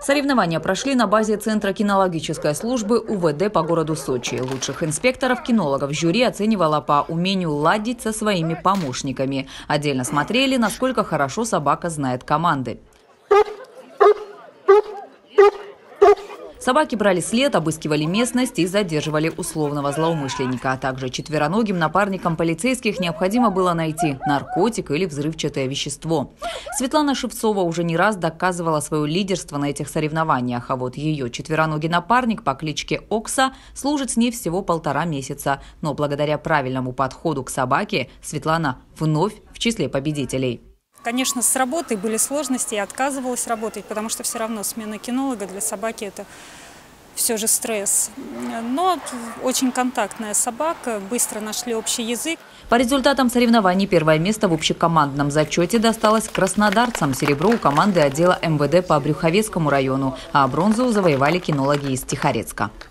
Соревнования прошли на базе Центра кинологической службы УВД по городу Сочи. Лучших инспекторов-кинологов жюри оценивало по умению ладить со своими помощниками. Отдельно смотрели, насколько хорошо собака знает команды. Собаки брали след, обыскивали местность и задерживали условного злоумышленника. А также четвероногим напарникам полицейских необходимо было найти наркотик или взрывчатое вещество. Светлана Шевцова уже не раз доказывала свое лидерство на этих соревнованиях. А вот ее четвероногий напарник по кличке Окса служит с ней всего 1,5 месяца. Но благодаря правильному подходу к собаке Светлана вновь в числе победителей. Конечно, с работой были сложности, я отказывалась работать, потому что все равно смена кинолога для собаки – это все же стресс. Но очень контактная собака, быстро нашли общий язык. По результатам соревнований первое место в общекомандном зачете досталось краснодарцам. Серебро у команды отдела МВД по Брюховецкому району, а бронзу завоевали кинологи из Тихорецка.